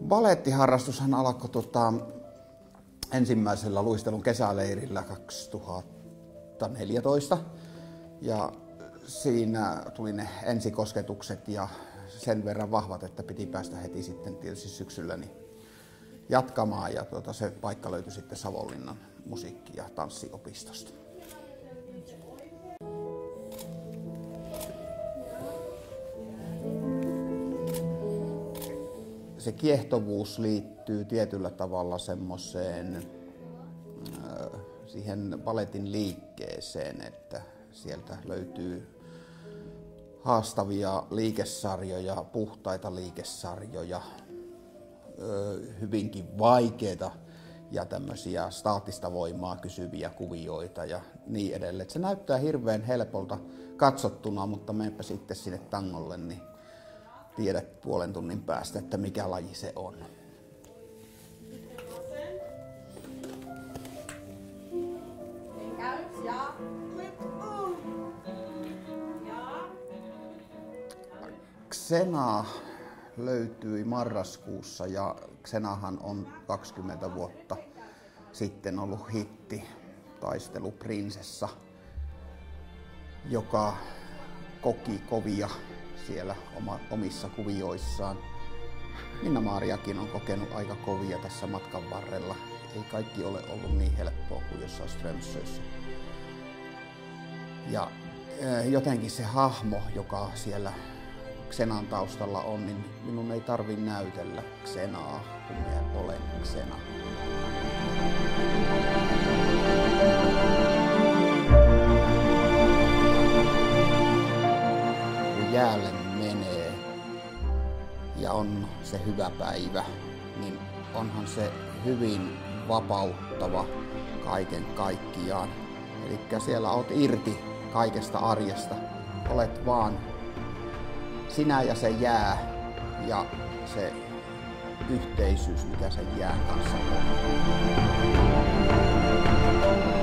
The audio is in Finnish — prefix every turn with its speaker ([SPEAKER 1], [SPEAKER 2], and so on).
[SPEAKER 1] Balettiharrastushan alkoi ensimmäisellä luistelun kesäleirillä 2014 ja siinä tuli ne ensikosketukset ja sen verran vahvat, että piti päästä heti sitten tietysti syksyllä niin jatkamaan ja se paikka löytyi sitten Savonlinnan musiikki- ja tanssiopistosta. Se kiehtovuus liittyy tietyllä tavalla semmoiseen siihen baletin liikkeeseen, että sieltä löytyy haastavia liikesarjoja, puhtaita liikesarjoja, hyvinkin vaikeita ja tämmöisiä staattista voimaa kysyviä kuvioita ja niin edelleen. Se näyttää hirveän helpolta katsottuna, mutta menepä sitten sinne tangolle, niin tiedät puolen tunnin päästä, että mikä laji se on. Xena löytyi marraskuussa ja Xenahan on 20 vuotta sitten ollut hitti, taisteluprinsessa, joka koki kovia siellä omissa kuvioissaan. Minna-Maariakin on kokenut aika kovia tässä matkan varrella. Ei kaikki ole ollut niin helppoa kuin jossain Strömsössä. Ja jotenkin se hahmo, joka siellä Xenan taustalla on, niin minun ei tarvitse näytellä Xenaa, kun minä olen Xena. Kun jäälle menee ja on se hyvä päivä, niin onhan se hyvin vapauttava kaiken kaikkiaan. Eli siellä olet irti kaikesta arjesta, olet vaan sinä ja se jää ja se yhteisyys, mikä sen jään kanssa on.